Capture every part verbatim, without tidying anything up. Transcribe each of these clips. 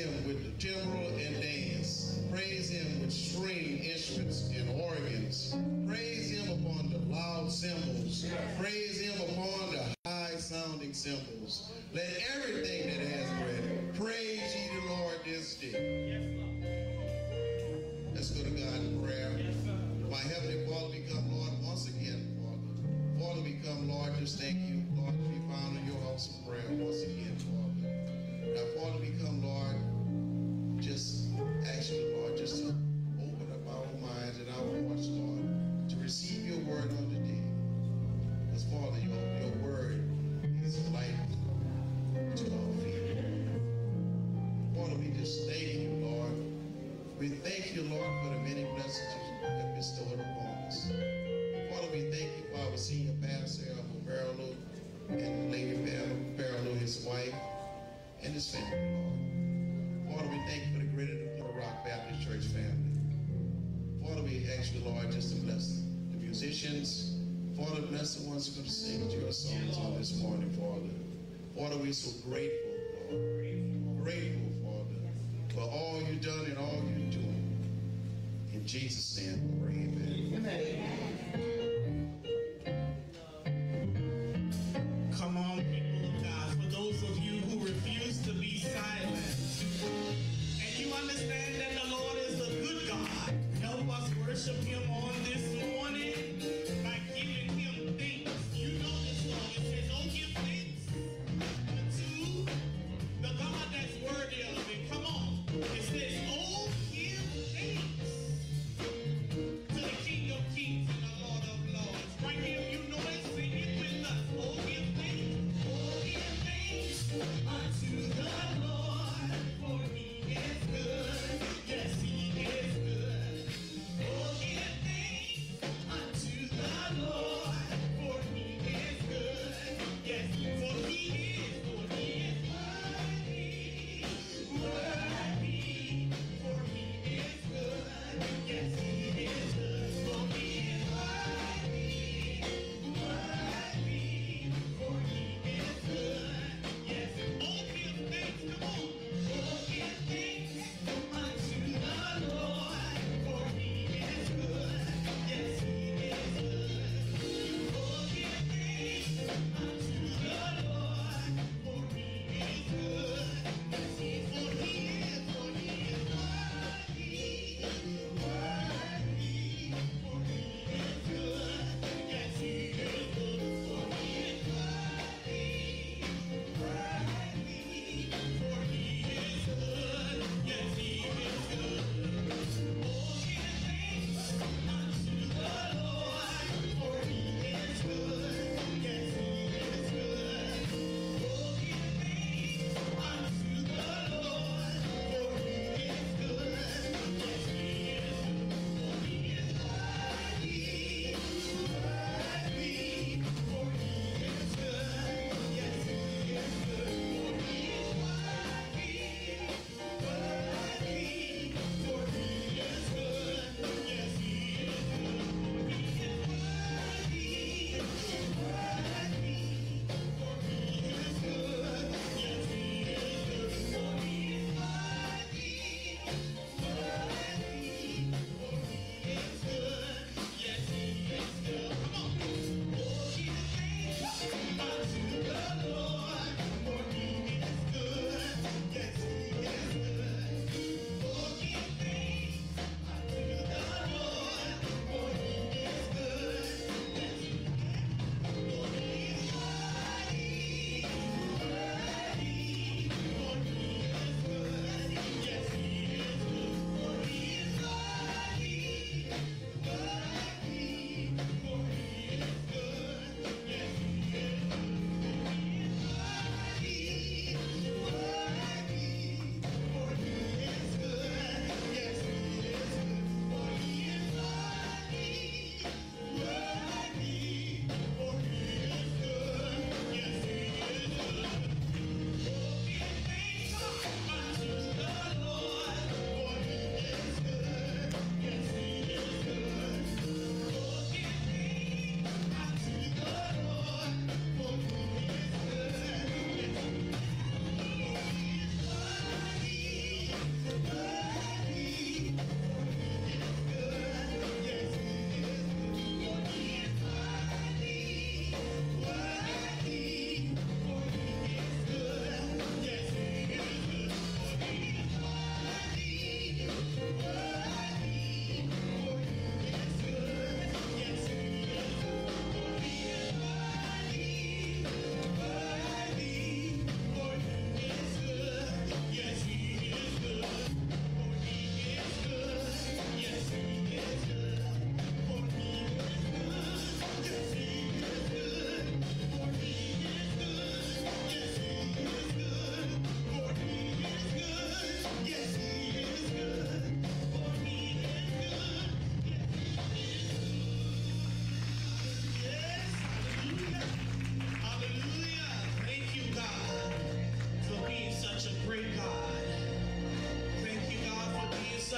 him with the timbrel and dance. Praise him with string instruments and organs. Praise him upon the loud cymbals. Praise him upon the high-sounding cymbals. Let everything that has breath praise ye the Lord this day. Yes, Lord. Let's go to God in prayer. Yes, sir. My Heavenly Father, we come, Lord, once again, Father. Father, we come, Lord, just thank you, Lord, to be found in your house of prayer once again, Father. Now, Father, we come, Lord, just actually, Lord, just to open up our minds and our hearts, Lord, to receive your word on the day. Because, Father, your, your word is a light to our feet. Father, we just thank you, Lord. We thank you, Lord, for the many blessings you have bestowed upon us. Father, we thank you for our senior pastor, Elder Barlow, and Lady Barlow, his wife, and his family, Lord. Father, we thank you for the Greater Little Rock Baptist Church family. Father, we ask you, Lord, just to bless the musicians. Father, bless the ones who are going to sing your songs on this morning, Father. Father, we're so grateful, Lord. Grateful, Father, for all you've done and all you're doing. In Jesus' name, we pray, amen. Amen. Come on, people of God. For those of you who refuse to be silent, and you understand that the Lord is a good God, help us worship him on this morning by giving him thanks. You know this song. It says, oh, give thanks unto the God that's worthy of it. Come on. It says, oh, give thanks to the King of Kings and the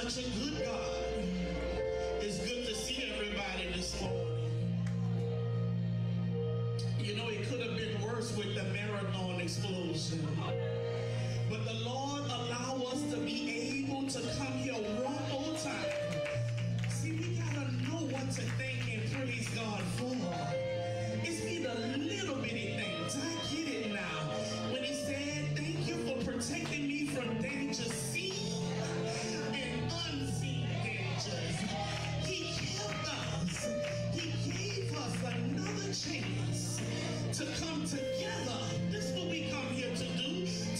such a good God. It's good to see everybody this morning. You know, it could have been worse with the marathon explosion. But the Lord allow us to be able to come here one more time. See, we gotta know what to thank and praise God for. It's either little bitty things. I get it now. When he said, thank you for protecting me from danger seen and unseen dangers. He kept us. He gave us another chance to come together. This is what we come here to do.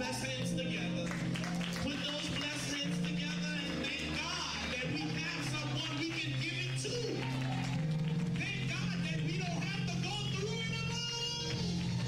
blessed hands together. Put those blessed hands together and thank God that we have someone we can give it to. Thank God that we don't have to go through it alone.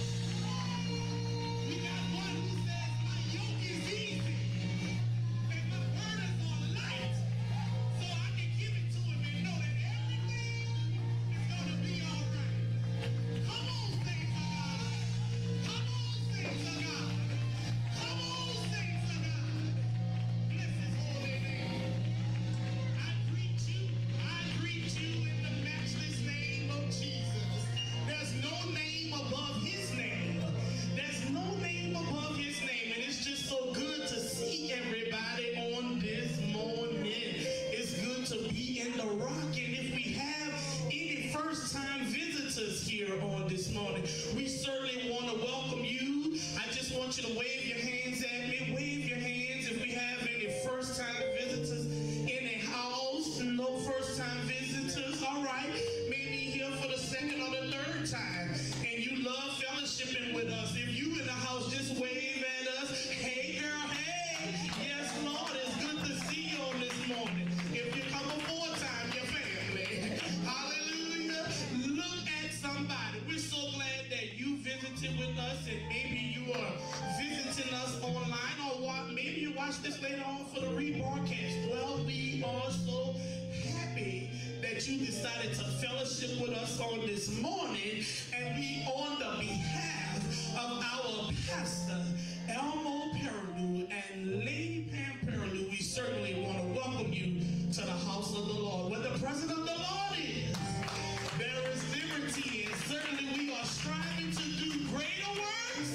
We got one who says, my yoke is easy and my burdens are light. So I can give it to him and know that everything is going to be all right. Come on, saints of God. Come on, saints of God. Come on, saints of God. Bless his holy name. I greet you. I greet you in the matchless name of Jesus. There's no name above his name. There's no name above his name. And it's just so good to see everybody on this morning. It's good to be in the rock. And if we have any first-time visitors here on this morning, we certainly want to welcome you. I just want you to wave your hands at me. Wave your hands if we have any first-time visitors in the house. No first-time visitors. All right. Maybe here for the second or the third time. And you love fellowshipping with us. If you in the house, just wave at us. Hey, girl, hey. Yes, Lord, it's good to see you on this morning. If you come a fourth time, your family. Hallelujah. Look at somebody. We're so glad that you visited with us, and maybe you are visiting us online, or what? Maybe you watch this later on for the rebroadcast. Well, we are so happy that you decided to fellowship with us on this morning, and we, on the behalf of our pastor, Elmo Perilou, and Lady Pam Perilou, we certainly want to welcome you to the house of the Lord. Where the presence of the Lord is, there is liberty, and certainly we are striving to do greater works.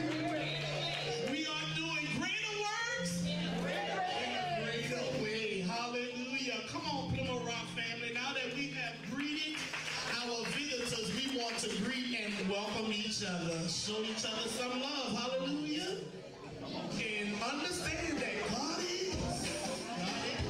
We are doing greater works in a greater way. Hallelujah. Come on, Plymouth Rock family. Now that we have greeted our visitors, we want to greet and welcome each other. Show each other some love. Hallelujah. And understand that God is. God is.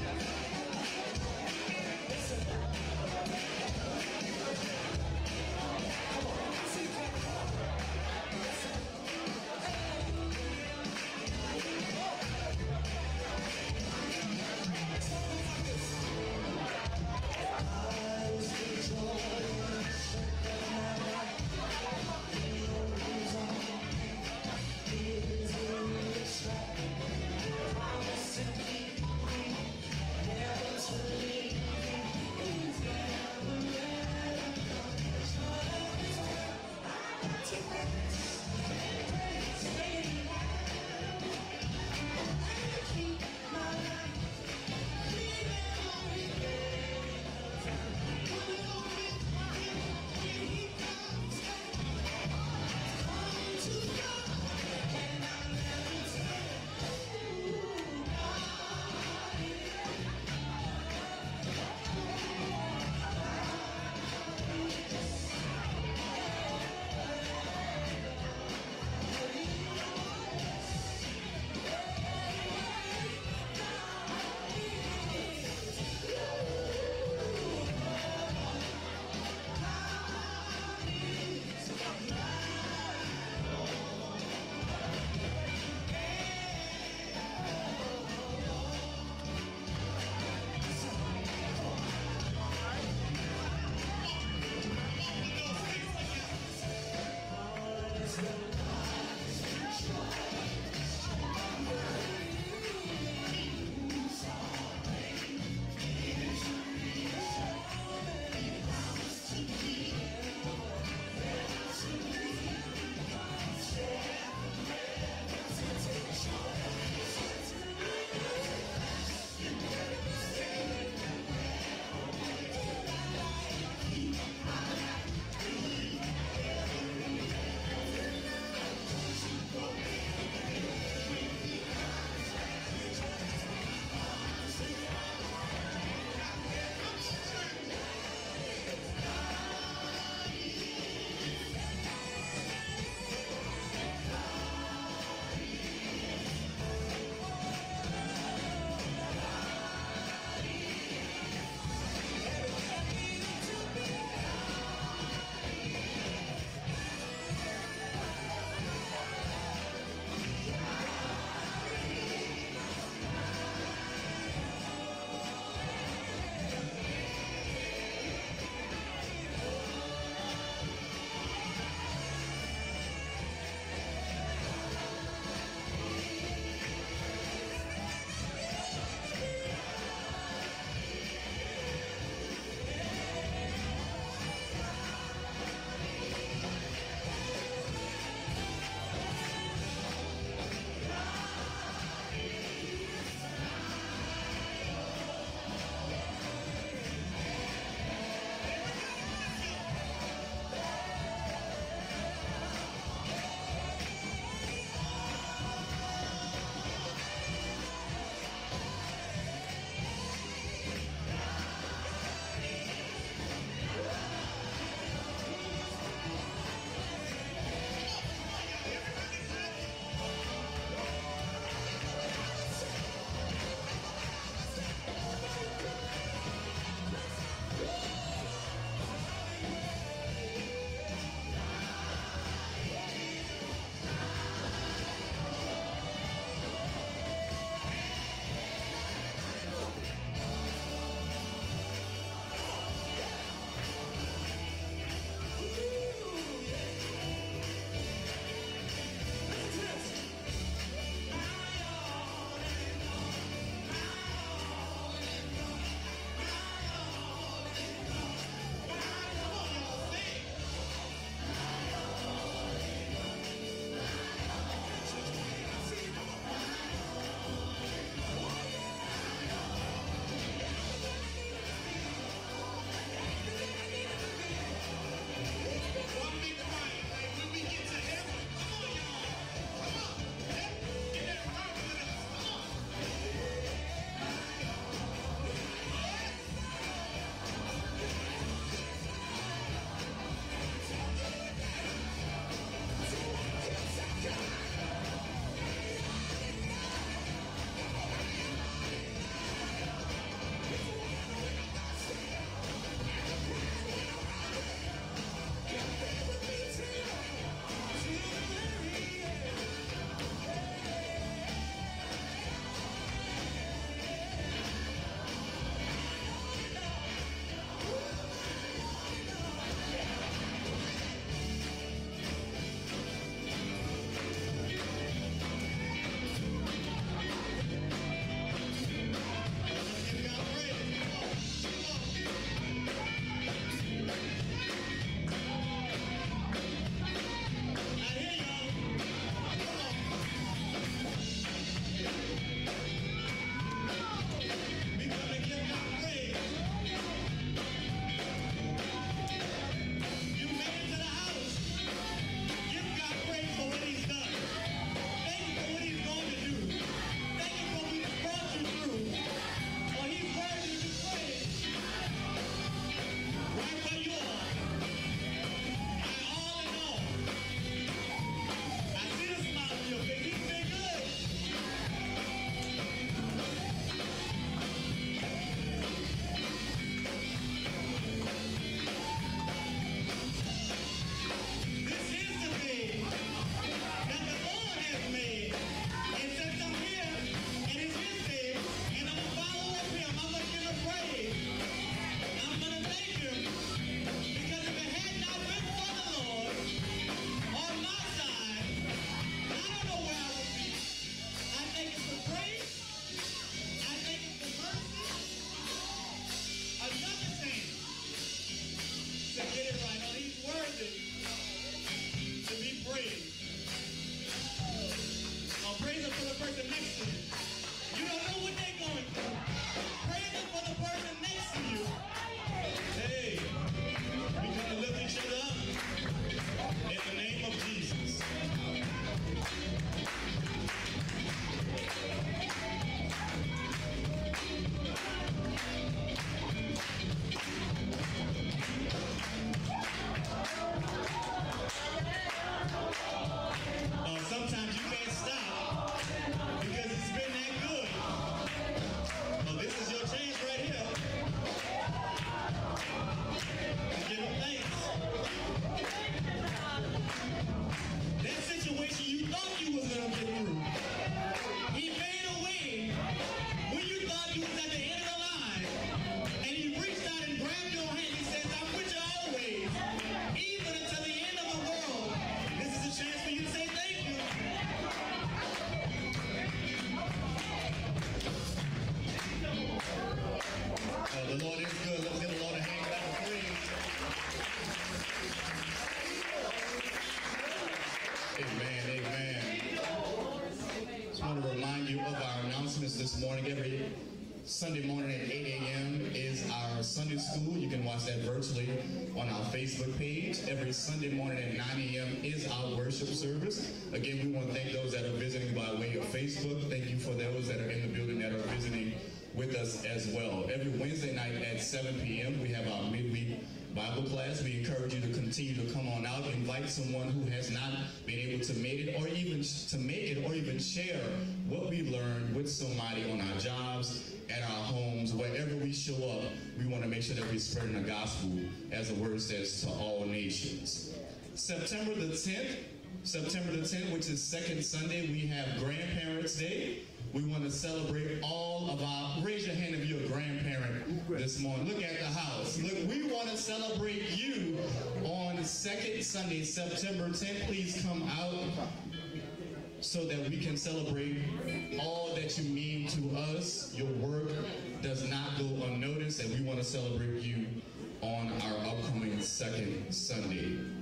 Amen, amen. Just want to remind you of our announcements this morning. Every Sunday morning at eight a m is our Sunday school. You can watch that virtually on our Facebook page. Every Sunday morning at nine a m is our worship service. Again, we want to thank those that are visiting by way of Facebook. Thank you for those that are in the building that are visiting with us as well. Every Wednesday night at seven p m we have our midweek Bible class. We encourage you to continue to come on out. Invite someone who has not been able to make it, or even to make it, or even share what we learned with somebody on our jobs, at our homes, wherever we show up. We want to make sure that we're spreading the gospel, as the word says, to all nations. September the tenth, September the tenth, which is second Sunday, we have Grandparents' Day. We want to celebrate all of our, raise your hand if you're a grandparent this morning. Look at the house. Look, we want to celebrate you on second Sunday, September tenth. Please come out so that we can celebrate all that you mean to us. Your work does not go unnoticed, and we want to celebrate you on our upcoming second Sunday.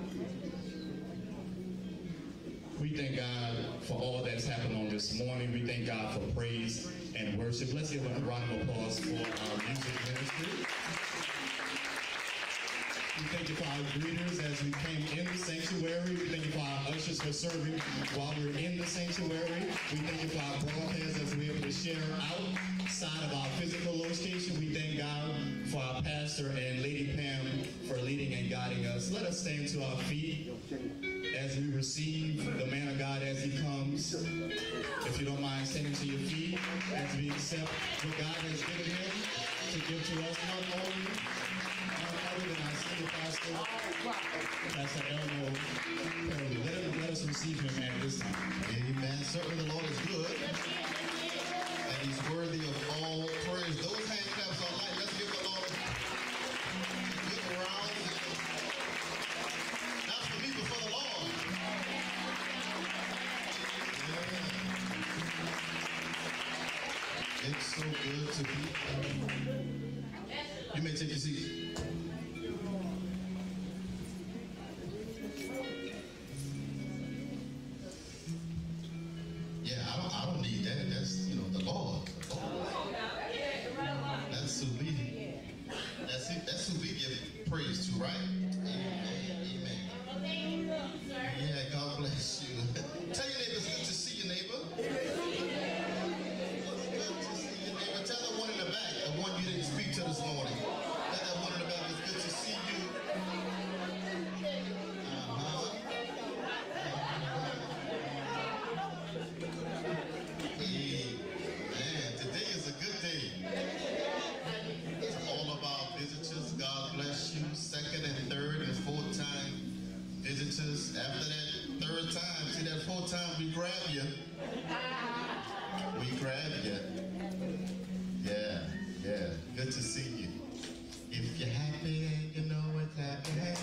We thank God for all that's happened on this morning. We thank God for praise and worship. Let's give a round of applause for our music ministry. We thank you for our greeters as we came in the sanctuary. We thank you for our ushers for serving while we're in the sanctuary. We thank you for our broadcast as we're able to share outside of our physical location. We thank God for our pastor and Lady Pam for leading and guiding us. Let us stand to our feet as we receive the man of God as he comes. If you don't mind standing to your feet as we accept what God has given him to give to us, not only none other than our senior pastor, Pastor Elmo Perry. Let, him, let us receive him at this time. Amen. Certainly the Lord is good, and he's worthy of all praise. Those hand claps are light. Let's give the Lord a good round. Not for me, but for the Lord. It's so good to be. You may take your seat. Yeah, I don't. I don't need that. That's, you know, the Lord. The Lord. That's who we. That's it. That's who we give praise to, right? Amen. Amen. Yeah. God bless you. Tell your neighbor, it's good to see you, neighbor. Tell the one in the back, the one you didn't speak to this morning. Tell that one in the back, it's good to see you. Uh-huh. Amen. Today is a good day. It's all about visitors. God bless you. Second and third and fourth time visitors. After that third time, see that fourth time, we grab you. We grab you. Yeah, yeah, good to see you. If you're happy and you know it, clap your hands.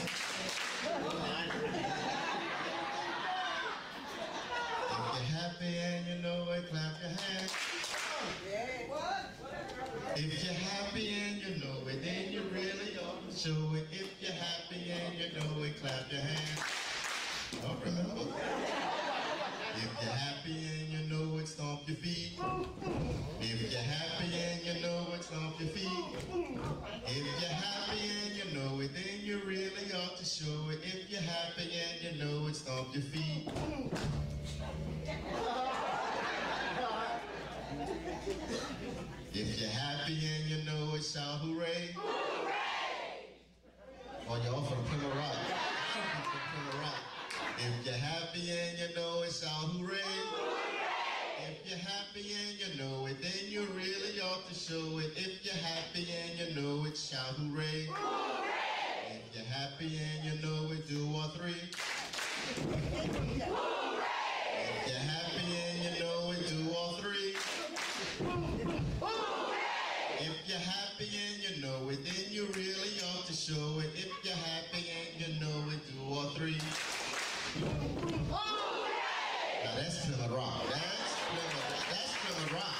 If you're happy and you know it, clap your hands. If you're happy and you know it, then you really ought to show it. If you're happy and you know it, clap your hands. Don't remember. If you're happy and you know it, stomp your feet. If you're happy and you know it, stomp your feet. If you're happy and you know it, then you really ought to show it. If you're happy and you know it, stomp your feet. If you're happy and you know it, shout hooray. Hooray! Oh, y'all from Plymouth Rock. From Plymouth Rock. If you're happy and you know it, shout hooray. Hooray! If you're happy and you know it, then you really ought to show it. If you're happy and you know it, shout hooray. Hooray! If you're happy and you know it, do all three. Hooray! If you're happy and you know it, do all three. Hooray! If you're happy and you know it, then you really ought to show it. If you're happy and you know it, do all three. Hooray! Now that's Plymouth Rock. That's Plymouth, that's Plymouth Rock.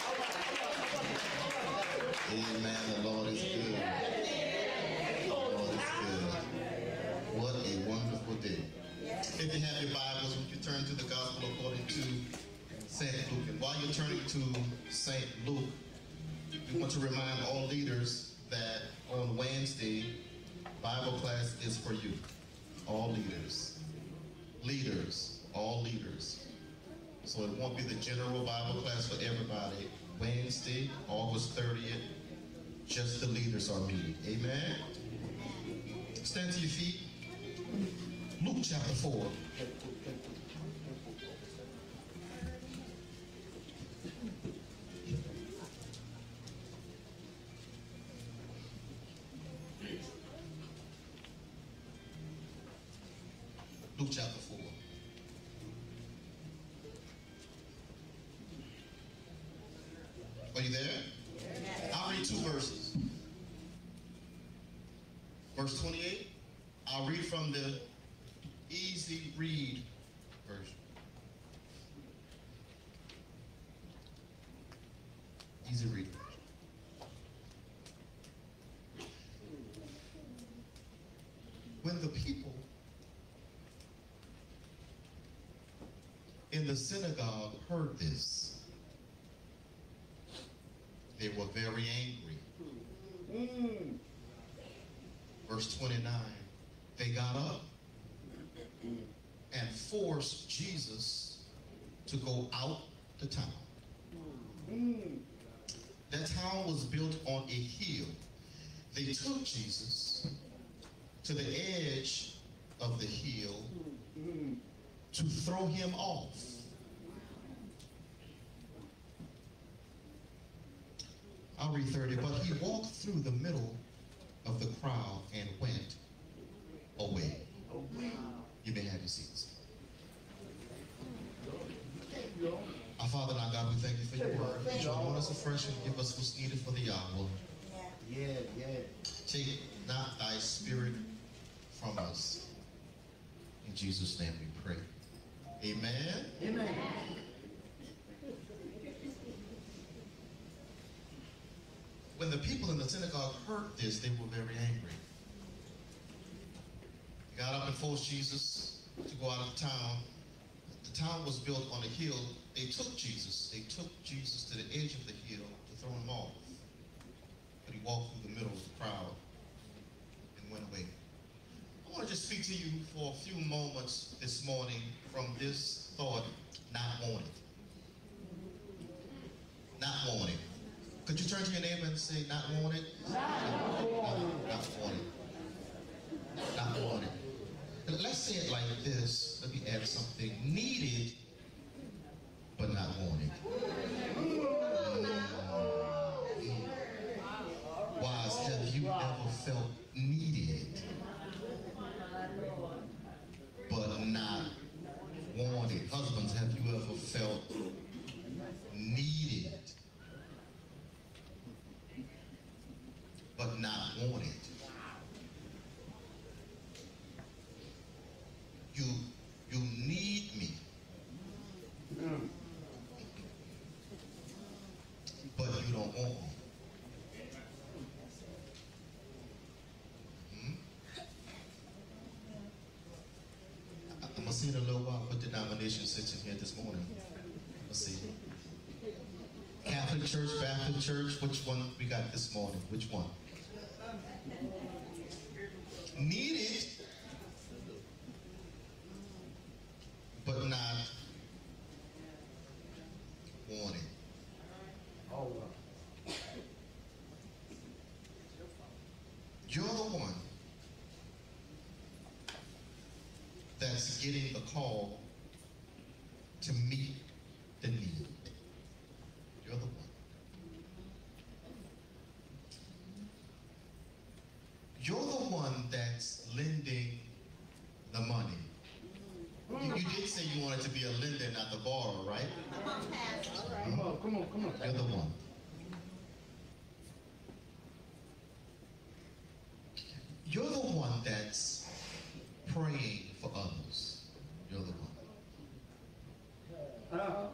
Amen. The Lord is good. The Lord is good. What a wonderful day. If you have your Bibles, would you turn to the Gospel according to Saint Luke? And while you're turning to Saint Luke, we want to remind all leaders that on Wednesday, Bible class is for you. All leaders. Leaders. All leaders. So it won't be the general Bible class for everybody. Wednesday, August thirtieth, just the leaders are meeting. Amen? Stand to your feet. Luke chapter four. Luke chapter four. Are you there? I'll read two verses. Verse twenty-eight, I'll read from the Easy Read version. Easy Read version. When the people in the synagogue heard this, they were very angry. Mm. Verse twenty-nine, they got up and forced Jesus to go out the town. Mm. That town was built on a hill. They took Jesus to the edge of the hill mm. to throw him off. I'll read thirty, but he walked through the middle of the crowd and went away. You may have your seats. Our Father and our God, we thank you for your word. That you want us afresh and give us what's needed for the hour. Yeah, yeah. Take not thy spirit from us. In Jesus' name we pray. Amen. Amen. When the people in the synagogue heard this, they were very angry. They got up and forced Jesus to go out of town. The town was built on a hill. They took Jesus. They took Jesus to the edge of the hill to throw him off. But he walked through the middle of the crowd and went away. I want to just speak to you for a few moments this morning from this thought, not wanted. Not wanted. Could you turn to your neighbor and say, not wanted? Not wanted. Not wanted. Not wanted. And let's say it like this. Let me add something. Needed, but not wanted. Wives, have you ever felt needed, but not wanted? Husbands, have you ever felt needed, but not wanted? You, you need me, but you don't want me. Hmm? I'm gonna see in a little while what denomination sits in here this morning. Let's see. Catholic Church, Baptist Church, which one we got this morning? Which one? Needed, but not wanted. Oh. You're the one that's getting the call to meet the need. You're the one. You're the one that's lending the money. You, you did say you wanted to be a lender, not the borrower, right? Come on, Pastor. Come on, come on, come on. You're the one. You're the one that's praying for others. You're the one. Uh.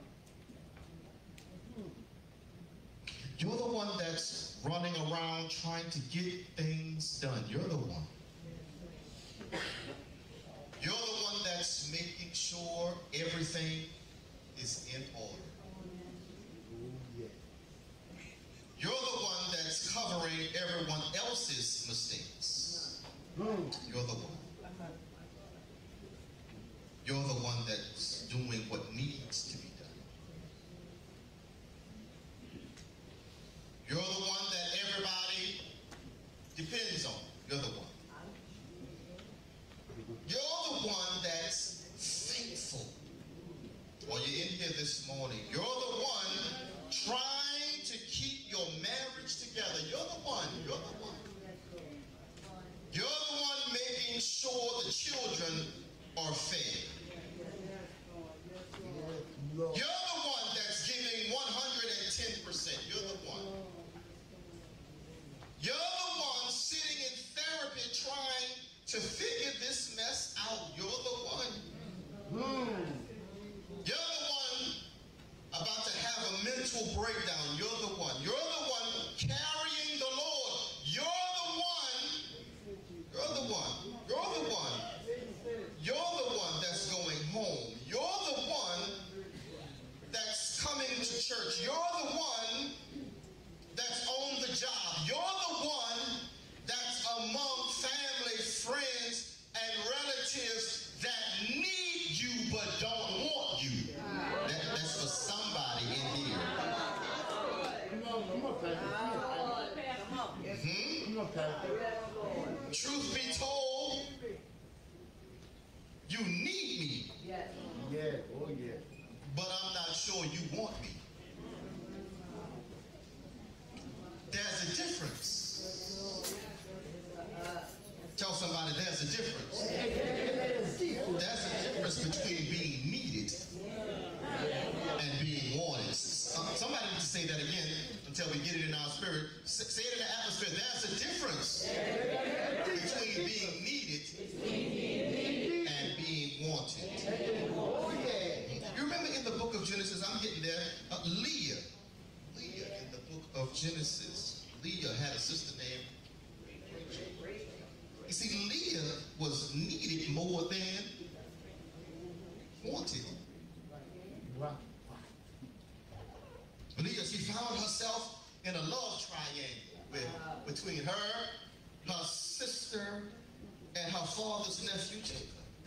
You're the one that's running around trying to get things done. You're the one. You're the one that's making everything is in order. You're the one that's covering everyone else's mistakes. You're the one. You're the one that's doing what needs to be done. You're the one that everybody depends on. You're the one. You're the one that's faithful. While you're in here this morning, you're the one trying to keep your marriage together. You're the one. You're the one. You're the one making sure the children are fed. You're the one that's giving one hundred ten percent. You're the one. You're the one sitting in therapy trying to figure this mess out. You're the one. You're the one about to have a mental breakdown. You're the one. You're the one carrying the Lord. You're the one. You're the one. You're the one. You're the one that's going home. You're the one that's coming to church. You're the one that's on the job. You're the one that's among family, friends, and relatives that need you but don't want you. That, that's for somebody in here. Mm-hmm. Truth be told, you need me. Yeah. Oh yeah. But I'm not sure you want me. There's a difference. Tell somebody there's a difference. There's a difference between being needed and being wanted. Somebody needs to say that again until we get it in our spirit. Say it in the atmosphere. There's a difference between being needed and being wanted. You remember in the book of Genesis, I'm getting there, uh, Leah. Leah in the book of Genesis. Leah had a sister named Rachel. You see, Leah was needed more than wanted. Leah, she found herself in a love triangle with, between her, her sister, and her father's nephew, Jacob.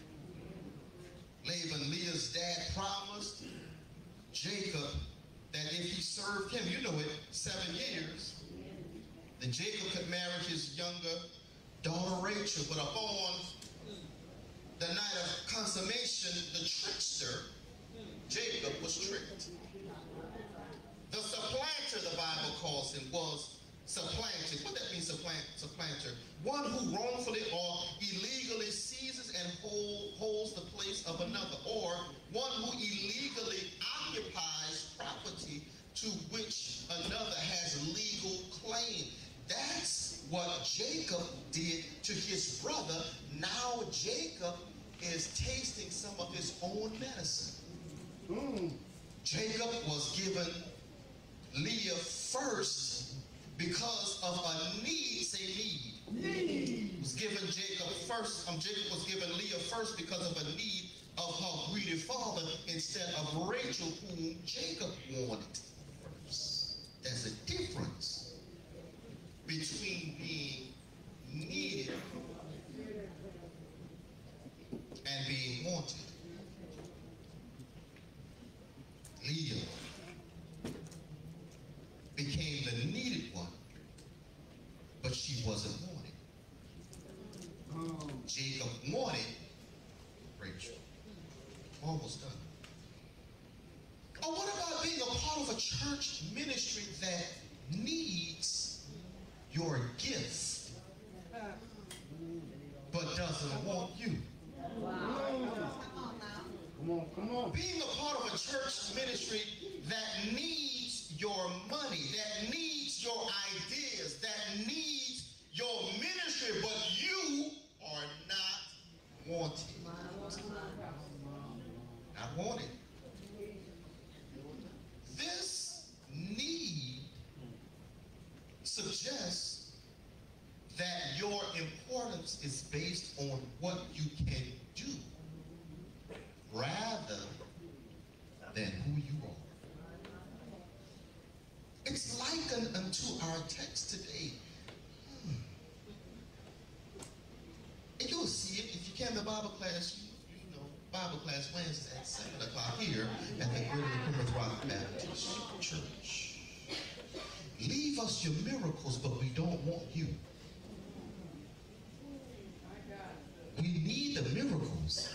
Laban, Leah's dad, promised Jacob that if he served him, you know it, seven years, then Jacob could marry his younger daughter Rachel. But upon the night of consummation, the trickster, Jacob, was tricked. The supplanter, the Bible calls him, was supplanted. What that means, supplant, supplanter? One who wrongfully or illegally seizes and hold, holds the place of another, or one who illegally occupies property to which another has legal claim. That's what Jacob did to his brother. Now Jacob is tasting some of his own medicine. Mm. Jacob was given Leah first because of a need. Say need. Need. Was given Jacob first. Um, Jacob was given Leah first because of a need of her greedy father instead of Rachel, whom Jacob wanted first. There's a difference between being needed and being wanted. Leah became the needed one, but she wasn't wanted. Oh. Jacob wanted Rachel. Almost done. Or what about being a part of a church ministry that needs your gift, but doesn't want you? Wow. Come on, come on. Being a part of a church ministry that needs your money, that needs your ideas, that needs your ministry, but you are not wanted. Not wanted. This need suggests that your importance is based on what you can do rather than who you are. It's likened unto our text today. Hmm. And you'll see it if you can in the Bible class. You, you know, Bible class Wednesdays at seven o'clock here at the Greater Plymouth Rock Baptist Church. Leave us your miracles, but we don't want you. We need the miracles,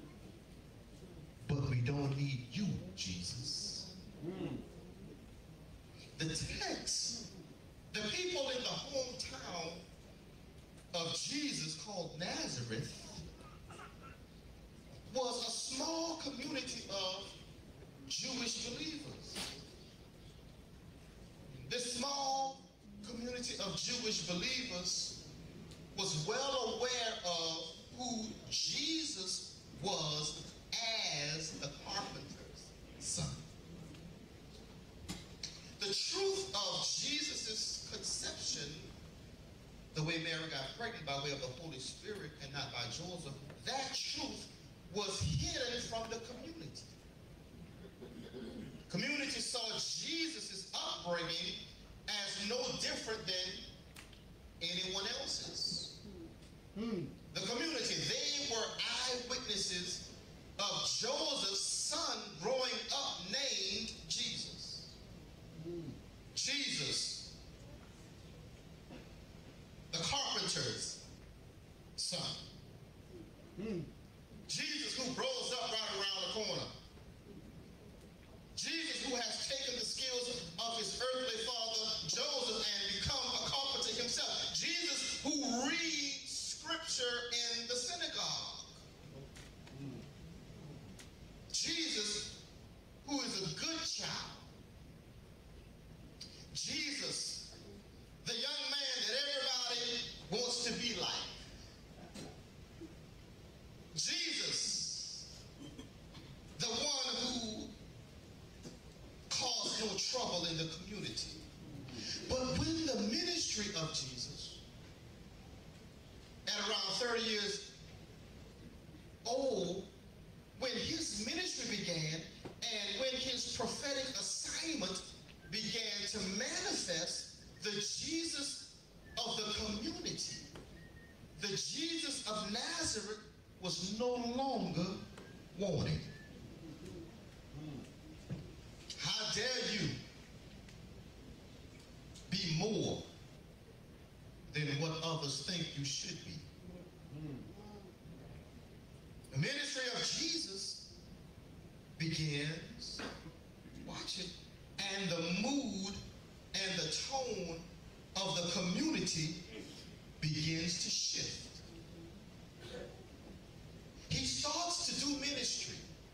but we don't need you, Jesus. Mm. The text, the people in the hometown of Jesus called Nazareth was a small community of Jewish believers. This small community of Jewish believers was well aware of who Jesus was as the carpenter's son. The truth of Jesus' conception, the way Mary got pregnant by way of the Holy Spirit and not by Joseph, that truth was hidden from the community. Community saw Jesus' upbringing as no different than anyone else's. Hmm. The community, they were eyewitnesses of Joseph's son growing up named Jesus. Hmm. Jesus, the carpenter's son. Hmm. Jesus who grows up right around the corner. Jesus who has taken the skills of his earthly father, Joseph, and become a carpenter himself. Jesus who reads scripture in the synagogue. Jesus who is a good child. Jesus, the young man that everybody wants to be like. Jesus, the one who caused no trouble in the community. But when the ministry of Jesus, at around thirty years old, when his ministry began and when his prophetic assignment began to manifest, the Jesus of the community, the Jesus of Nazareth, was no longer wanted. How dare you be more than what others think you should be? The ministry of Jesus begins, watch it, and the mood and the tone of the community begins to shift. He starts to do ministry.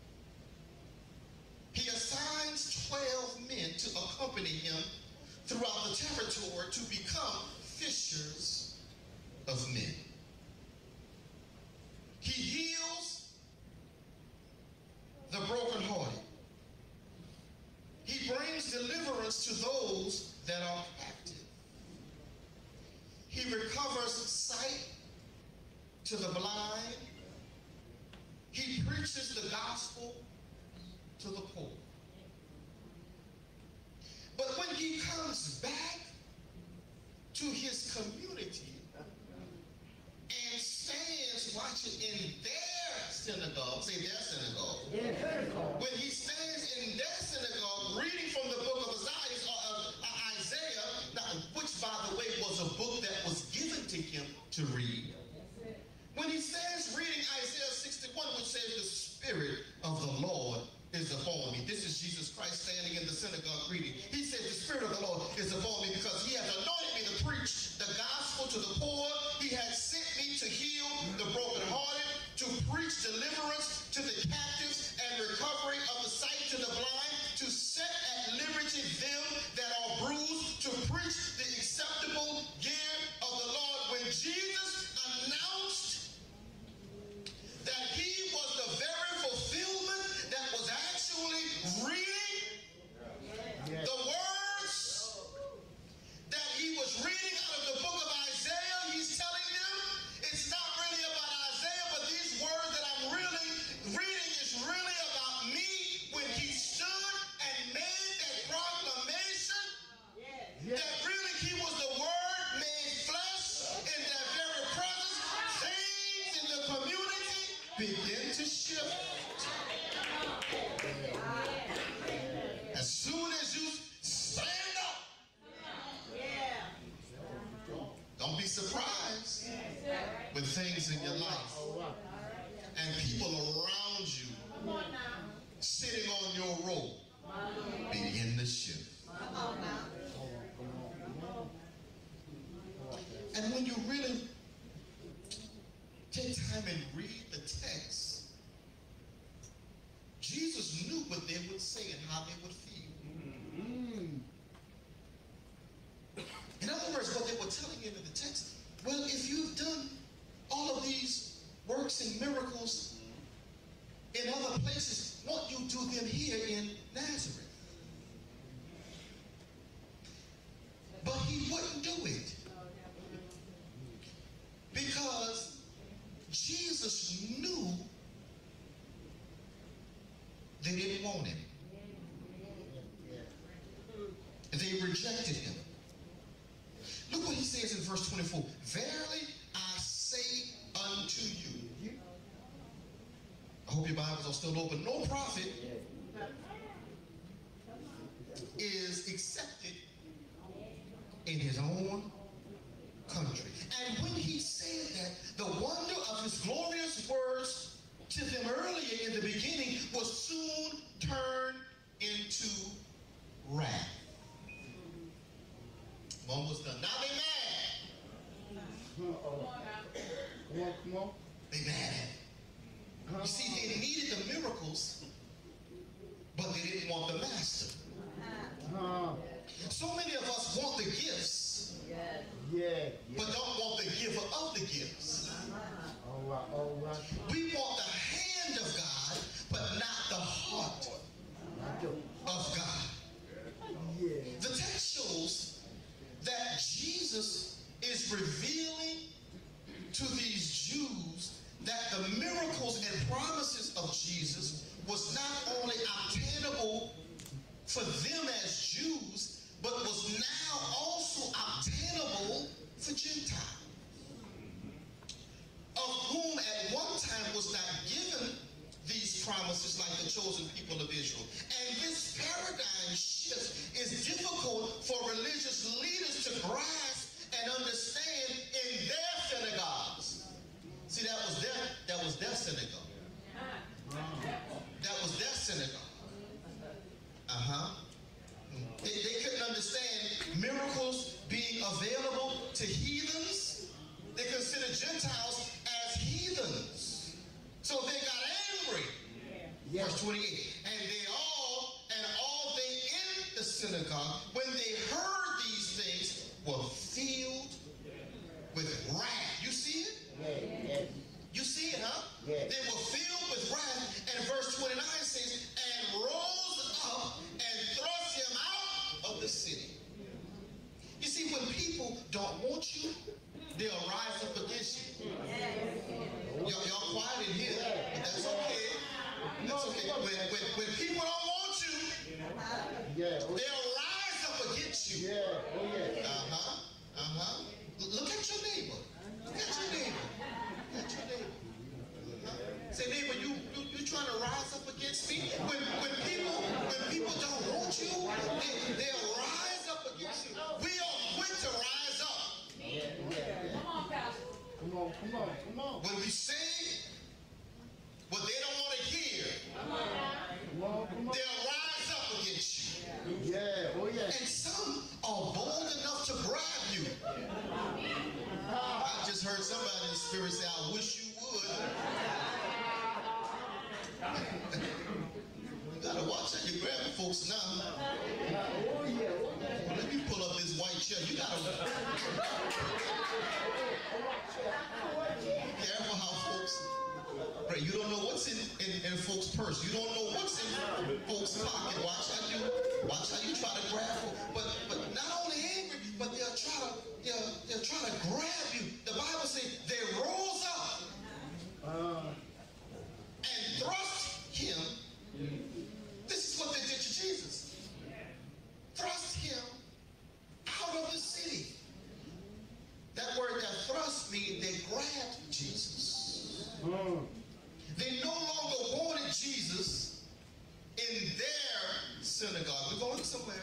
He assigns twelve men to accompany him throughout the territory to become fishers of men. He heals the brokenhearted. He brings deliverance to those that are captive. He recovers sight to the blind. He preaches the gospel to the poor. But when he comes back to his community and stands, watch it, in their synagogue, say their synagogue. Yeah, synagogue. When he stands in their synagogue reading from the book of Isaiah, uh, uh, Isaiah now, which by the way was a book that was given to him to read. When he stands reading Isaiah sixty-one, which says the Spirit of the when things in your life and people around you sitting on your rope begin to shift. And when you really take time and read the text, Jesus knew what they would say and how they would feel. In other words, what they were telling him in the text, well, if you've done all of these works and miracles in other places, won't you do them here in Nazareth? But he wouldn't do it. Because Jesus knew they didn't want him. They rejected him. Look what he says in verse twenty-four. Verily I say unto you. I hope your Bibles are still open. No prophet is accepted in his own country. And when he said that, the wonder of his glorious words to them earlier in the beginning was soon turned into wrath. One was done. Now they mad. Come on, come on. They mad at him. You see, they needed the miracles, but they didn't want the master. Uh, So many of us want the gifts, yeah, yeah. but don't want the giver of the gifts. All right, all right. We want the hand of God, but not the heart I do. of God. Yeah. The text shows that Jesus is revealing to these Jews that the miracles and promises of Jesus was not only obtainable for them as Jews, but was now also obtainable for Gentiles, of whom at one time was not given these promises like the chosen people of Israel. And this paradigm shift is difficult for religious leaders to grasp and understand in their synagogues. See, that was their, that was their synagogue. That was their synagogue. Uh-huh. They, they couldn't understand miracles being available to heathens. They considered Gentiles as heathens. So they got angry. Yeah. Verse twenty-eight. And they all, and all they in the synagogue, when they heard these things, were filled with wrath. You see it? Yeah, yeah. You see it, huh? Yeah. They were filled with wrath. And verse twenty-nine says, and rose up and thrust him out of the city. You see, when people don't want you, they'll rise up against you. Y'all, y'all quiet in here, but that's okay. That's okay. When, when, when people don't want you, Yeah, oh, they'll rise up against you. yeah, oh yeah. Uh-huh. Uh-huh. Look at your neighbor. Look at your neighbor. Look at your neighbor. Uh-huh. Say, neighbor, you, you you trying to rise up against me? When when people when people don't want you, they, they'll rise up against you. We are quick to rise up. Come on, come on, come on. When we say what they don't want to hear, Come on, come on. they'll rise up against you. Yeah, oh yeah. And some are bold enough to grab you. I just heard somebody in the spirit say, I wish you would. You gotta watch how you're grabbing folks now. Oh yeah, oh yeah. Let me pull up this white chair. You gotta be careful how folks pray. You don't know what's in, in, in folks' purse. You don't know what's in folks' pocket. Watch how you watch how you try to grab folk. But but not only angry, but they'll try to they'll, they'll try to grab you. The Bible says they rose up Uh, and thrust him. This is what they did to Jesus. Thrust him out of the city. That word that thrust means they grabbed Jesus. uh, They no longer wanted Jesus in their synagogue. We're going somewhere.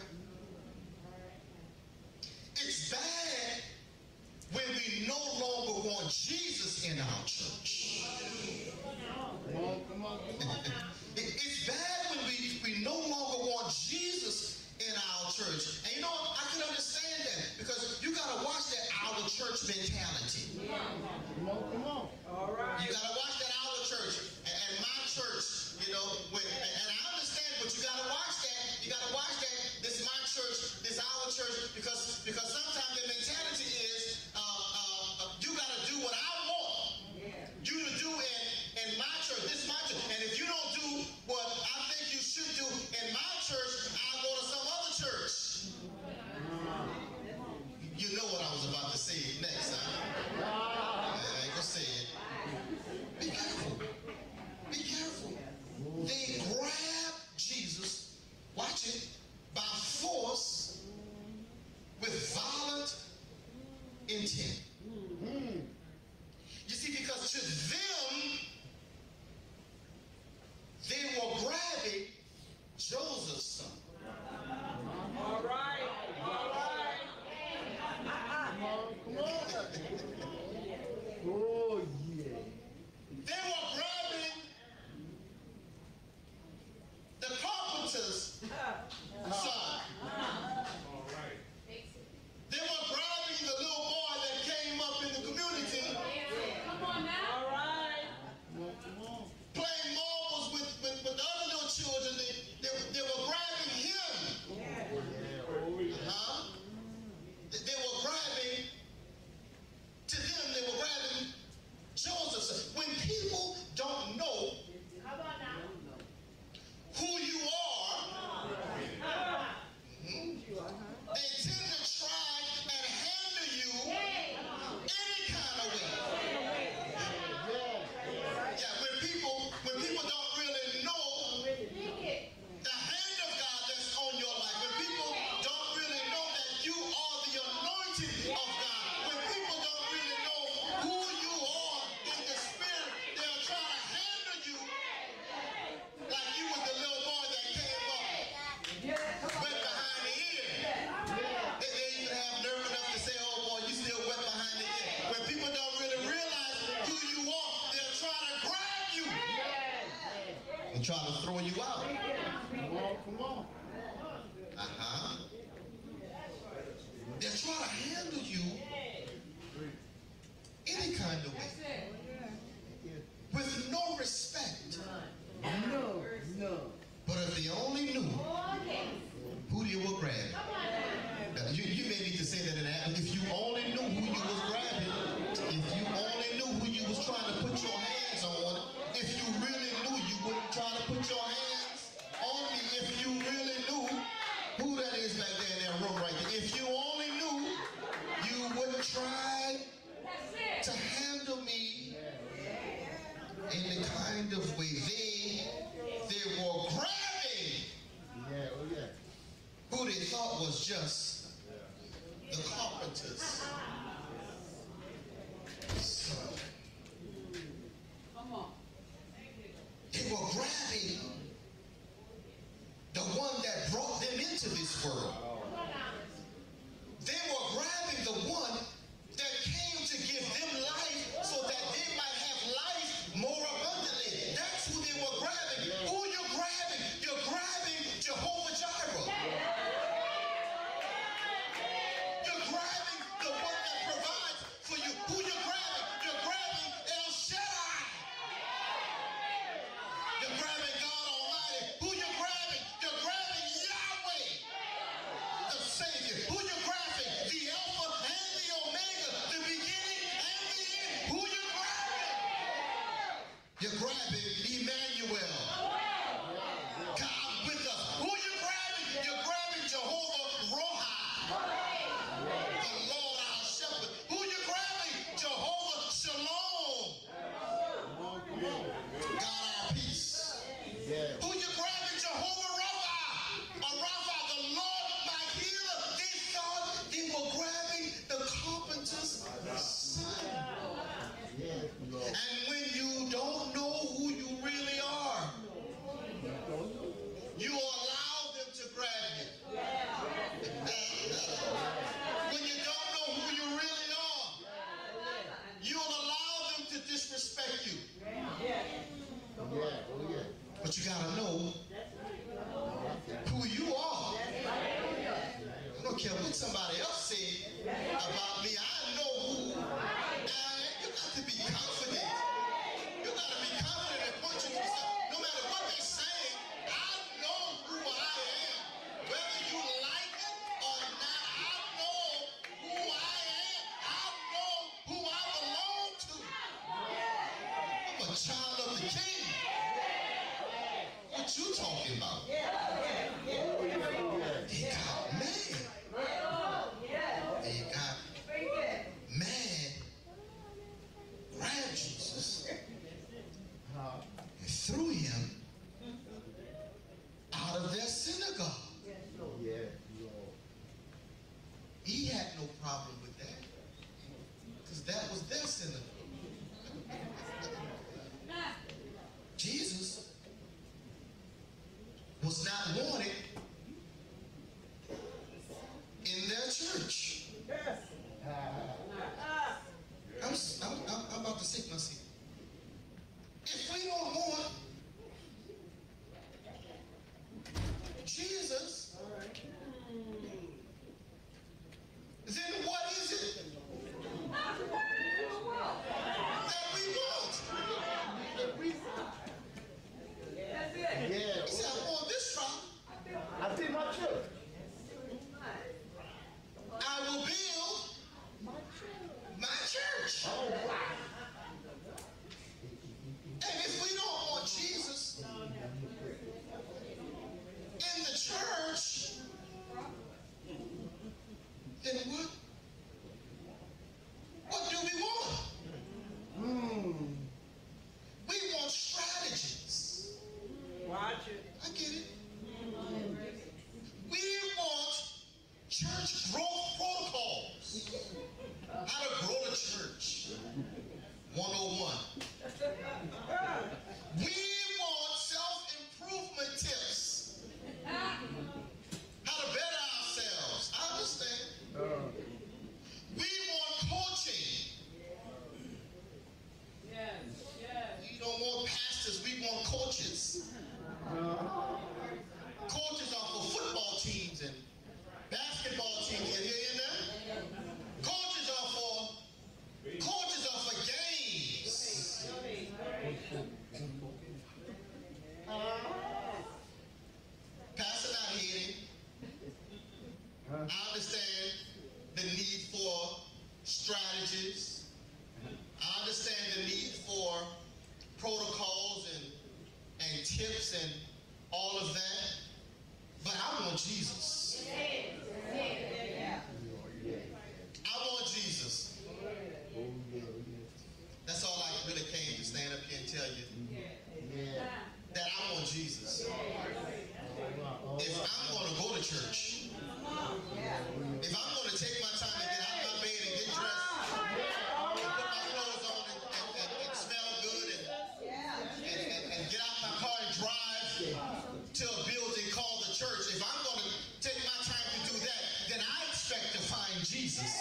It's bad when we no longer want Jesus Jesus in our church. Come on, come on, come on. It, it's bad when we, we no longer want Jesus in our church. And you know, I can understand that because you got to watch that our church mentality. Come on, come on. All right. You got to watch that our church and, and my church, you know, when, and, and I understand, but you got to watch that. You got to watch that. This is my church, this is our church, because, because sometimes the mentality is, uh, uh, you got to do what I want you to do in, in my church. This is my church. And if you don't do what I think you should do in my church, I'll go to some other church. You know what I was about to say next, huh? I ain't gonna say it. Be careful. Be careful. They grab Jesus, watch it, by force with violent intent. You see, because to them, they were grabbing Joseph's son. All right. All right. Come on, come on. Oh, yeah. They were grabbing the carpenter's son. All right. They were grabbing the little boy that came up in the community, Come on now. All right. Come on, come on. playing marbles with, with, with the other little children. They, they, they were grabbing him. Yeah. Oh, yeah. Huh? They, they were grabbing, to them, they were grabbing Joseph's son. When people don't know How about now? who you are, mhm, they tend to try and handle you any kind of way. Yeah, when people when people don't really know the hand of God that's on your life, when people don't really know that you are the anointed of God, when people don't really know who you are in the spirit, they'll try to handle you like you was the little boy that came up wet behind the ear. They, they even have nerve enough to say, oh boy, you still wet behind the ear. When people don't really realize who you are, they'll try to grab you and try to throw you out. Come on, come on. Uh-huh. They'll try to handle you any kind of way with no respect. No, no. But if they only knew who you were grabbing. Now, you, you may need to say that in that. If you only knew who you was grabbing, if you only knew who you was trying to put your hands on, if you really knew, you wouldn't try to put your hands on me. If you really knew who that is back there in that room right there, if you only knew, you wouldn't try to handle me in the kind of way they they were grabbing Yeah, oh, yeah. who they thought was just the carpenter's son. Come on. They were grabbing the one that brought them into this world. They were grabbing the one that came to give them life so that they might have life more abundantly. That's who they were grabbing. Who you're grabbing? You're grabbing Jehovah Jireh. You're grabbing the one that provides for you. Who you're grabbing? You're grabbing El Shaddai. You're grabbing God Almighty. Who you're grabbing? You're grabbing Yahweh. a child of the king. What you talking about? They got mad. They got mad, grabbed Jesus, and threw him out of their synagogue. He had no problem with that, because that was their synagogue. Jesus was not wanted in their church. I'm, I'm, I'm, I'm about to take my seat. If we don't want Jesus, then what is it that we want? That's it. He said, I want this rock. I see my church. I will build my church. And if we don't want Jesus in the church, then what? What do we want? Mm. We want strategies. Watch it. I get it. We want church growth protocols. How to grow a church. one oh one. We want self-improvement tips. How to better ourselves. I understand. Uh, We want coaching. Yes, yes. We don't want pastors, we want coaches. uh, Coaches are for football teams and basketball teams. You hear that? Coaches are for coaches are for games. Pastor not here. I understand the need for strategies. I understand the need for protocols and and tips and all of that. But I want Jesus. I want Jesus. That's all I really came to stand up here and tell you. That I want Jesus. If I'm going to go to church, if I'm going to take my time and get out of my bed and get dressed, and put my clothes on and, and, and, and smell good and, and, and, and get out my car and drive to a building called the church, if I'm going to take my time to do that, then I expect to find Jesus.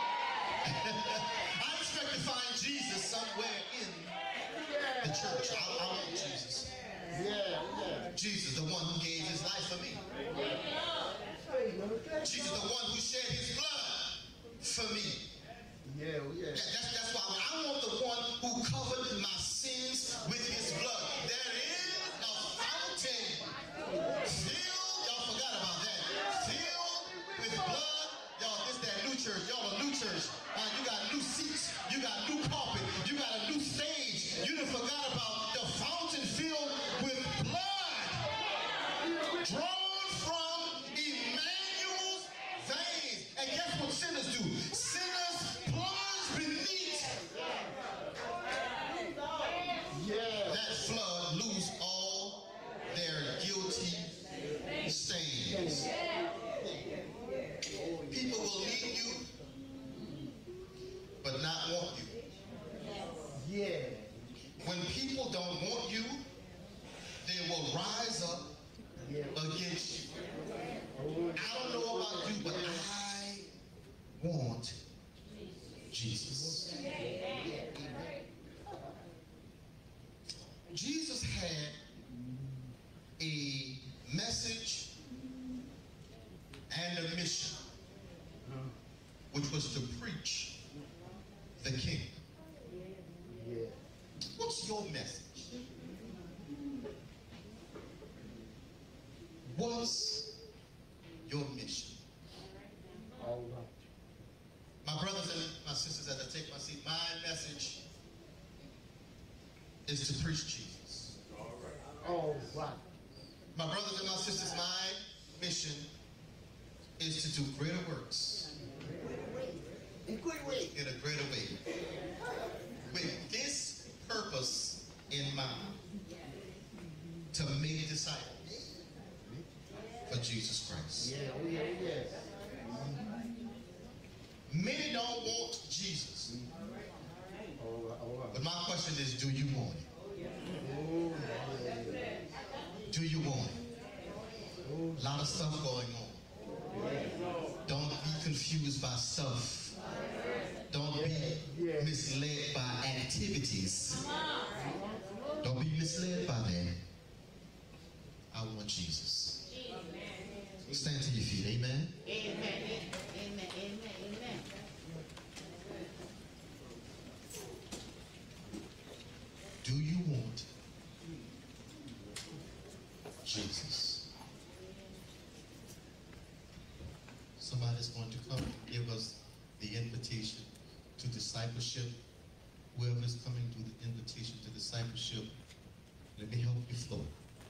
I expect to find Jesus somewhere in the church. I, I want Jesus. Jesus, the one who gave his life for me. Jesus, the one who shed his blood for me. yeah, yeah. That, that's, that's why I want the one who covered my sins with his blood. There is a fountain filled, y'all forgot about that, filled with blood. Y'all, this that new church. Y'all a new church. Uh, you got new seats. You got new carpet. You got a new stage. You done forgot about the fountain filled with blood. Drawn from Emmanuel's veins. And guess what sinners do? Sinners plunge beneath Yeah. that flood, lose all their guilty stains. People will need you, but not want you. Yeah. When people don't want you, they will rise up Yeah. against you. I don't know about you, but I want Jesus. Jesus had a message and a mission, which was to preach the King. Yeah. What's your message? What's your mission? All right. My brothers and my sisters, as I take my seat, my message is to preach Jesus. Oh, wow. My brothers and my sisters, my mission is to do greater works In good way. in a greater way. With this purpose in mind, to make disciples for Jesus Christ. Yeah, oh yeah, oh yeah. Many don't want Jesus, All right, all right. but my question is, do you want it? Oh, yeah. Do you want it? A lot of stuff going on. Don't be confused by stuff. Don't be misled by activities. Don't be misled by that. I want Jesus. Stand to your feet, amen? Amen. Amen. Amen. Amen. Do you want Jesus? Somebody's going to come and give us the invitation to discipleship. Whoever is coming to the invitation to discipleship, let me help you flow.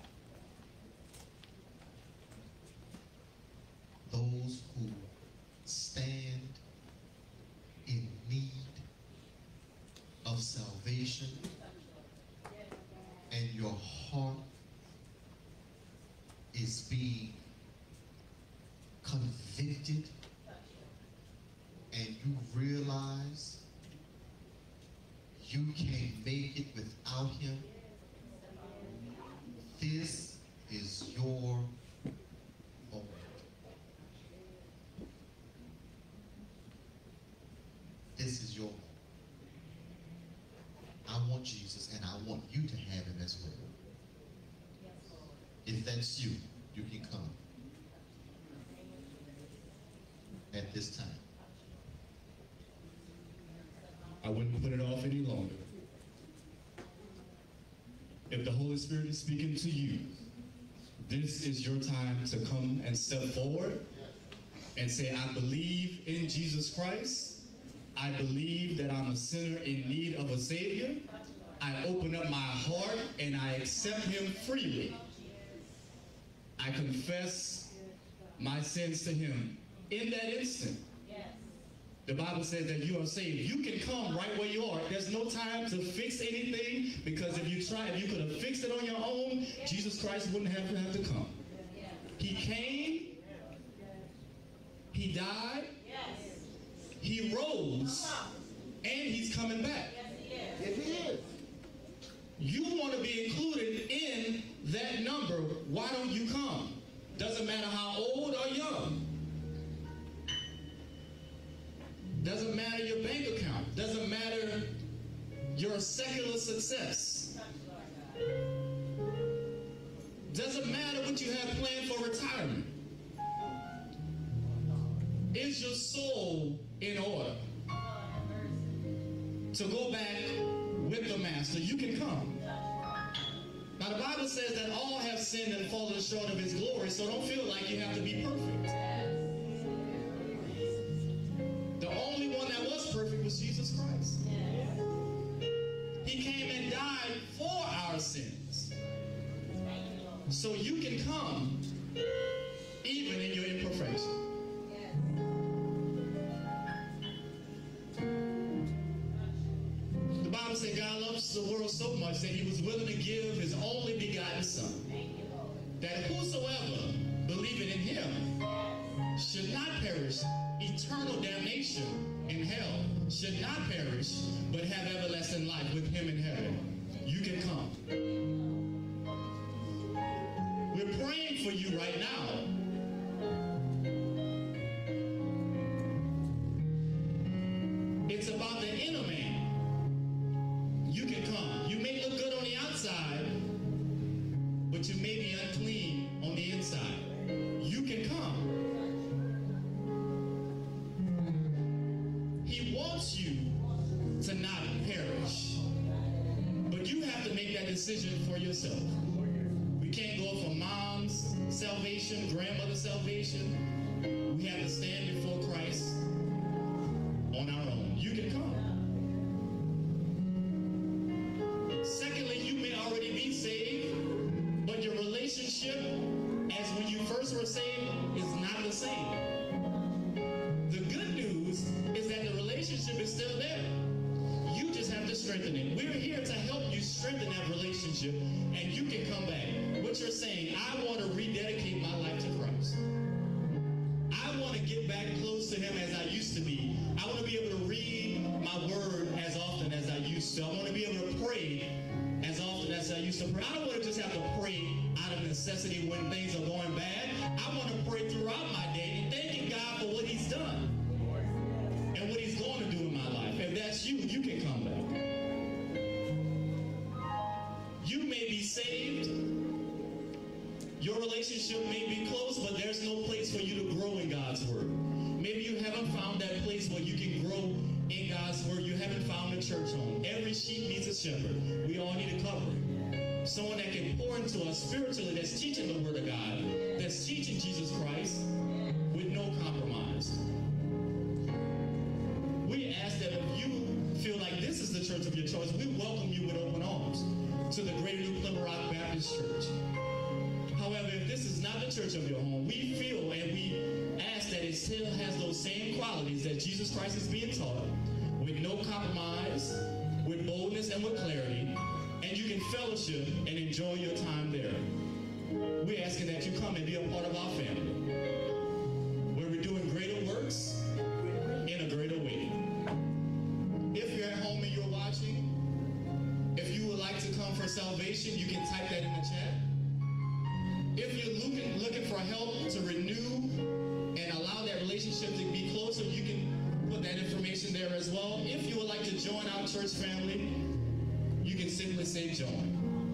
Those who stand in need of salvation and your heart is being convicted and you realize you can't make it without him, this is your moment. This is your moment. I want Jesus and I want you to have him as well. If that's you, you can come at this time. I wouldn't put it off any longer. If the Holy Spirit is speaking to you, this is your time to come and step forward and say, I believe in Jesus Christ. I believe that I'm a sinner in need of a Savior. I open up my heart and I accept him freely. I confess my sins to him in that instant. The Bible says that you are saved. You can come right where you are. There's no time to fix anything, because if you try, if you could have fixed it on your own, Jesus Christ wouldn't have to have to come. He came, he died, he rose, and he's coming back. Yes, he is. You want to be included in that number. Why don't you come? Doesn't matter how old or young. Doesn't matter your bank account. Doesn't matter your secular success. Doesn't matter what you have planned for retirement. Is your soul in order to go back with the master? You can come. Now the Bible says that all have sinned and fallen short of his glory, so don't feel like you have to be perfect. The only one that was perfect was Jesus Christ. He came and died for our sins. So you can come even in your imperfection. The Bible says God loves the world so much that he was willing to give his only begotten Son, that whosoever believeth in him should not perish, eternal damnation in hell, should not perish, but have everlasting life with him in heaven. You can come. We're praying for you right now. It's about the inner man. You can come. You may look good on the outside, but you may be unclean on the inside. You can come. He wants you to not perish, but you have to make that decision for yourself. We can't go for mom's salvation, grandmother's salvation. We have to stand before Christ on our own. You can come. Secondly, as when you first were saved is not the same. The good news is that the relationship is still there. You just have to strengthen it. We're here to help you strengthen that relationship, and you can come back. What you're saying, I want to rededicate my life to Christ. I want to get back close to him as I used to be. I want to be able to read my word as often as I used to. I want to be able to pray as often as I used to pray. I don't want to just have to pray out of necessity when things are going bad. I want to pray throughout my day and thanking God for what he's done and what he's going to do in my life. If that's you, you can come back. You may be saved. Your relationship may be close, but there's no place for you to grow in God's word. Maybe you haven't found that place where you can grow in God's word. You haven't found a church home. Every sheep needs a shepherd. We all need a covering. Someone that can pour into us spiritually, that's teaching the word of God, that's teaching Jesus Christ with no compromise. We ask that if you feel like this is the church of your choice, we welcome you with open arms to the Greater New Plymouth Rock Baptist Church. However, if this is not the church of your home, we feel and we ask that it still has those same qualities that Jesus Christ is being taught, with no compromise, with boldness and with clarity, and you can fellowship and enjoy your time there. We're asking that you come and be a part of our family, where we're doing greater works in a greater way. If you're at home and you're watching, if you would like to come for salvation, you can type that in the chat. If you're looking, looking for help to renew and allow that relationship to be closer, you can put that information there as well. If you would like to join our church family, you can simply say join.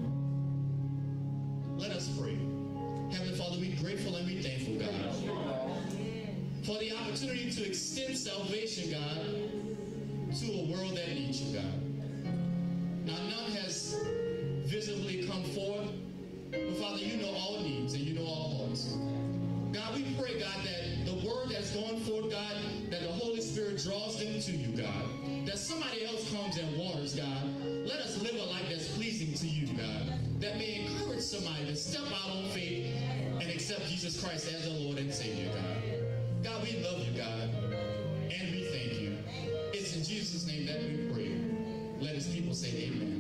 Let us pray. Heavenly Father, we're grateful and we're thankful, God, for the opportunity to extend salvation, God, to a world that needs you, God. Now, none has visibly come forth, but Father, you know all needs and you know all hearts. God, we pray, God, that the word that's going forth, God, that the Holy Spirit draws them to you, God. That somebody else comes and waters, God. Let us live a life that's pleasing to you, God. That may encourage somebody to step out on faith and accept Jesus Christ as the Lord and Savior, God. God, we love you, God, and we thank you. It's in Jesus' name that we pray. Let his people say amen.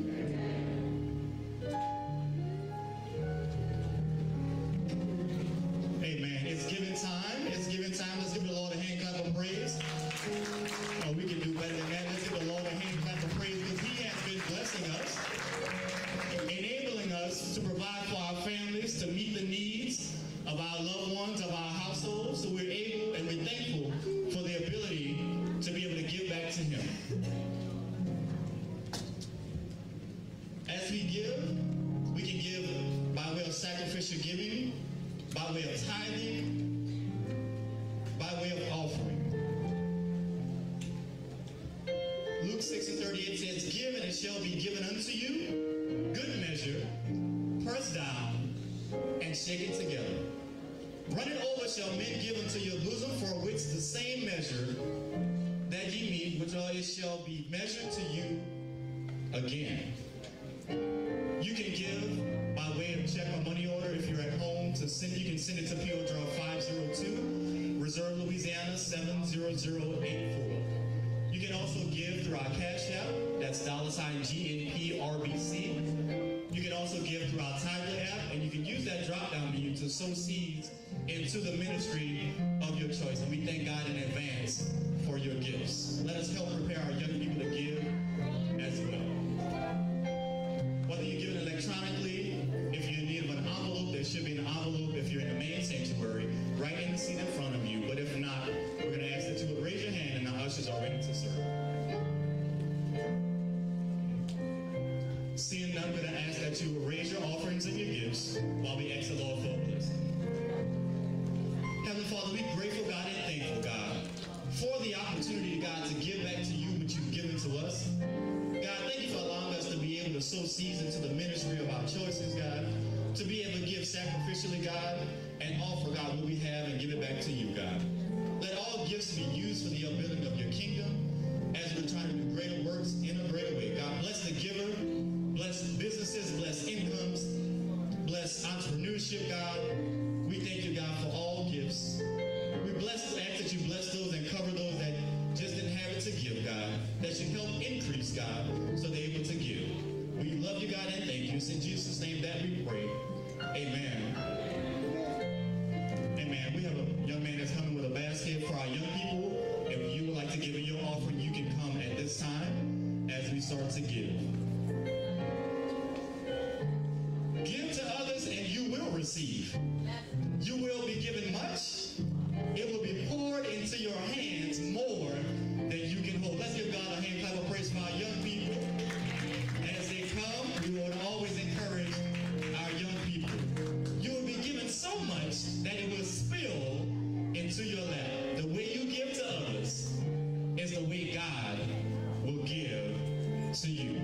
Amen. It's giving time. It's giving time. Let's give the Lord a hand clap of praise. Oh, we can do better than that. Let's give the Lord a hand clap of praise because he has been blessing us, enabling us to provide for our families, to meet the needs of our loved ones, of our households. So we're able and we're thankful for the ability to be able to give back to him. As we give, we can give by way of sacrificial giving, by way of tithing, by way of offering. Luke six and thirty-eight says, give and it shall be given unto you, good measure, pressed down, and shaken together. Running over shall men give unto your bosom, for which the same measure that ye meet, which all it shall be measured to you again. You can give by way of check or money order if you're at home. To send, you can send it to P O Drop five oh two, Reserve, Louisiana seven zero zero eight four. You can also give through our Cash App. That's dollar sign G N P R B C. You can also give through our Tidal app, and you can use that drop-down menu to sow seeds into the ministry of your choice. And we thank God in advance for your gifts. Let us help prepare our young people to give as well. Whether you give it electronically, if you're in need of an envelope, there should be an envelope if you're in the main sanctuary, right in the seat in front of you. But if not, we're going to ask that you would raise your hand and our ushers are ready to serve. Seeing none, we're going to ask that you would raise your offerings and your gifts while we ask the Lord for a blessing. Heavenly Father, we're grateful, God, and thankful, God, for the opportunity, God, to give back to you what you've given to us. God, thank you for allowing us to be able to sow seeds into the ministry of our choices, God, to be able to give sacrificially, God, and offer, God, what we have and give it back to you, God. Let all gifts be used for the upbuilding of your kingdom as we're trying to do greater works in a greater way. God, bless the giver, bless businesses, bless incomes, bless entrepreneurship, God. We increase, God, so they're able to give. We love you, God, and thank you. It's in Jesus' name that we pray. Amen. Amen. We have a young man that's coming with a basket for our young people. If you would like to give in your offering, you can come at this time as we start to give. Give to others and you will receive. You will be given much. It will be poured into your hands more than you can hold. Let's give God a hand clap of praise for our young people. As they come, we will always encourage our young people. You will be given so much that it will spill into your lap. The way you give to others is the way God will give to you.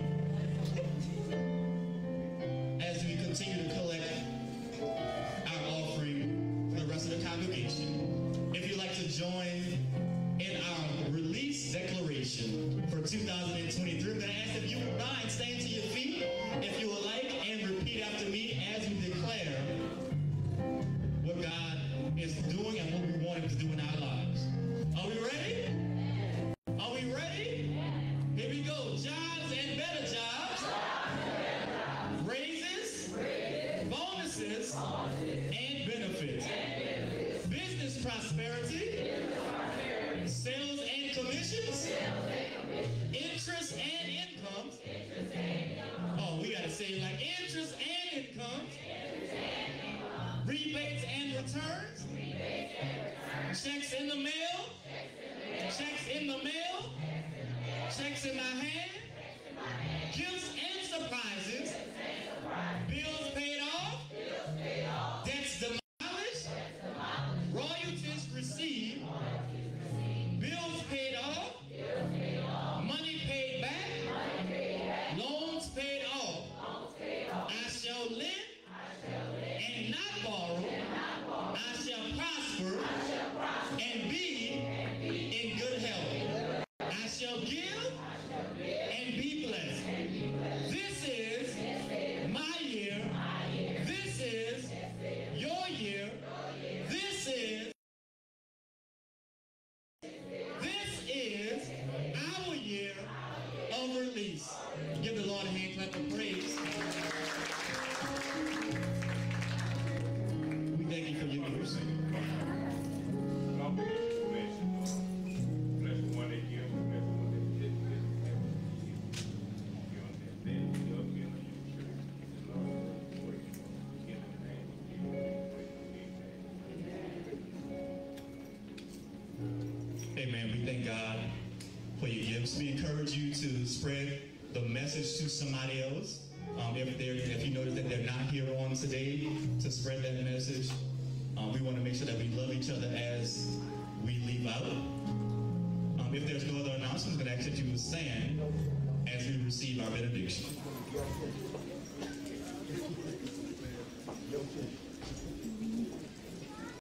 As we continue to collect our offering for the rest of the congregation, if you'd like to join in our release declaration for two thousand twenty-three, I'm going to ask if you would mind staying to your feet, if you would like, and repeat after me as we declare what God is doing and what we want Him to do in our lives. Are we ready? Are we ready? Here we go. Jobs and better jobs. Raises, bonuses, and benefits. Business prosperity. Sales and commissions. Interest and incomes. Oh, we got to say it like interest and incomes. Rebates and returns. Checks in the mail. Checks in the mail. Checks in my hand. Gifts and surprises. Bills paid off. Debts demolished. Royalties received. Bills paid off. Money paid back. Loans paid off. I shall live and not borrow. I shall prosper and be in good health. I shall give and be blessed. This is my year. This is your year. This is This is our year of release. Give the Lord a hand clap of praise. We thank you for your gifts. Amen. We thank God for your gifts. We encourage you to spread the message to somebody else. Um, if they're, if you notice that they're not here on today, to spread that message. Um, we want to make sure that we love each other as we leave out. Um, if there's no other announcements, I'm going to ask that you will stand as we receive our benediction.